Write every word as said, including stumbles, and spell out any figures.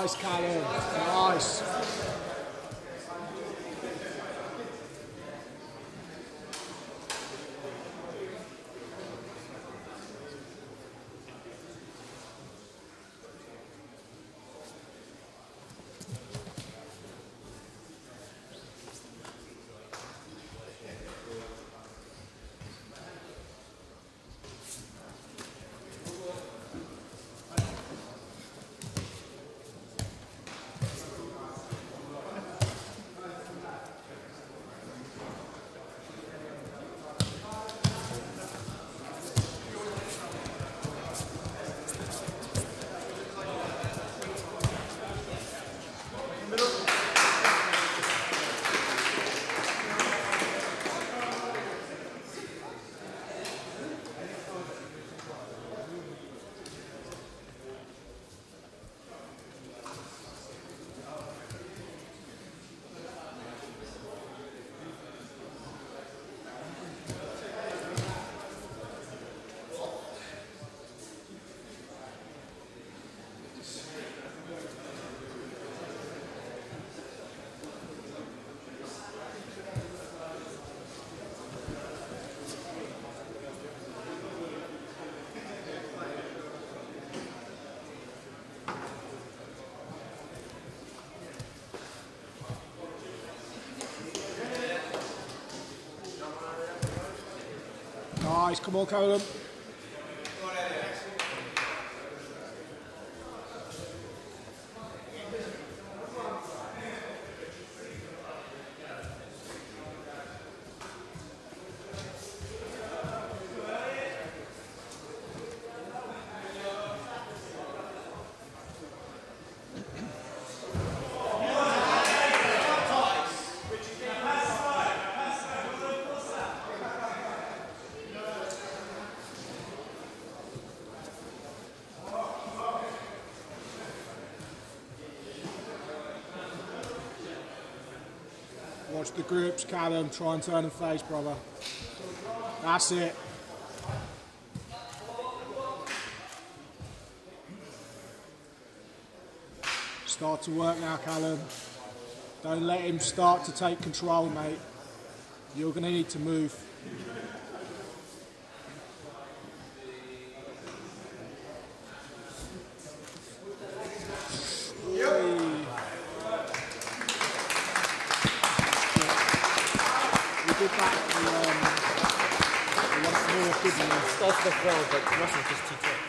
Nice, Callum. Nice. Nice, come on, Callum. Watch the grips, Callum. Try and turn and face, brother. That's it. Start to work now, Callum. Don't let him start to take control, mate. You're going to need to move. Did that, the, um, the one more, didn't he? Started off well, but Russell's just too tough.